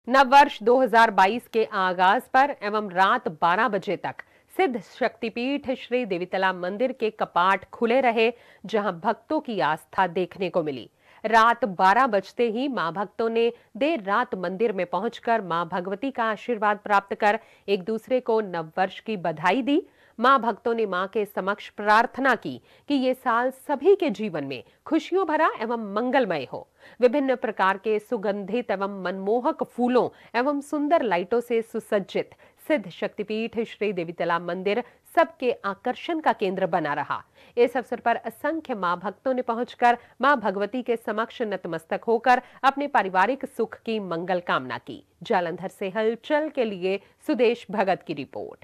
नववर्ष 2022 के आगाज पर एवं रात 12 बजे तक सिद्ध शक्तिपीठ श्री देवीतला मंदिर के कपाट खुले रहे, जहां भक्तों की आस्था देखने को मिली। रात 12 बजते ही मां भक्तों ने देर रात मंदिर में पहुंचकर मां भगवती का आशीर्वाद प्राप्त कर एक दूसरे को नववर्ष की बधाई दी। मां भक्तों ने मां के समक्ष प्रार्थना की कि ये साल सभी के जीवन में खुशियों भरा एवं मंगलमय हो। विभिन्न प्रकार के सुगंधित एवं मनमोहक फूलों एवं सुंदर लाइटों से सुसज्जित सिद्ध शक्तिपीठ श्री देवीतला मंदिर सबके आकर्षण का केंद्र बना रहा। इस अवसर पर असंख्य मां भक्तों ने पहुंचकर मां भगवती के समक्ष नतमस्तक होकर अपने पारिवारिक सुख की मंगल कामना की। जालंधर से हलचल के लिए सुदेश भगत की रिपोर्ट।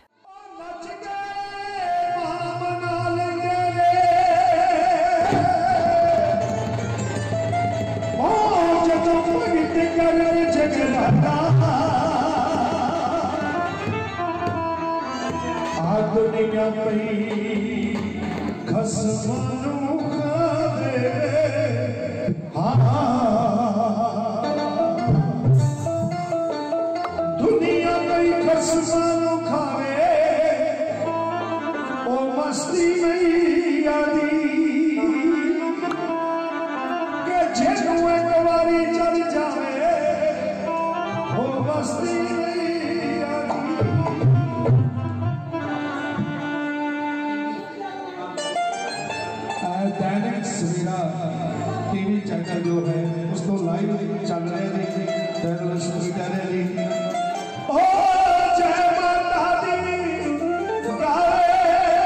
दुनिया पई खसमनु खावे, दुनिया पई खसमनु खावे, ओ मस्ती में यादी के जेनू एक बारी चल जावे, ओ मस्ती में दैनिक सवेरा टीवी चैनल जो है उसको लाइव चल रहे थे, जर्नलिस्ट कह रहे थे ओ जय माता दी गाए,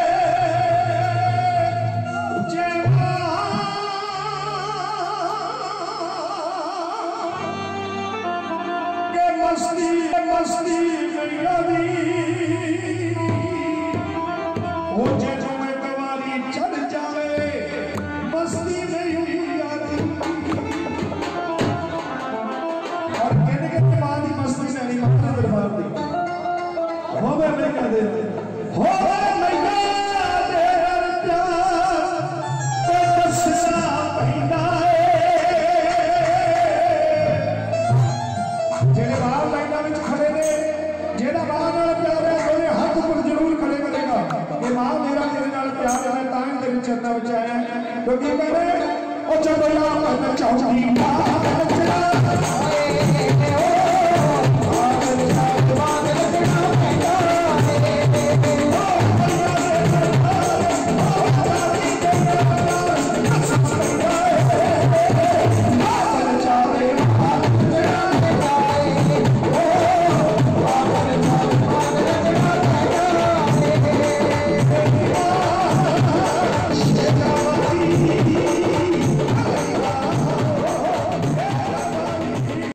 जय के मस्ती मस्ती मैया दी, ओ जय क्योंकि मैंने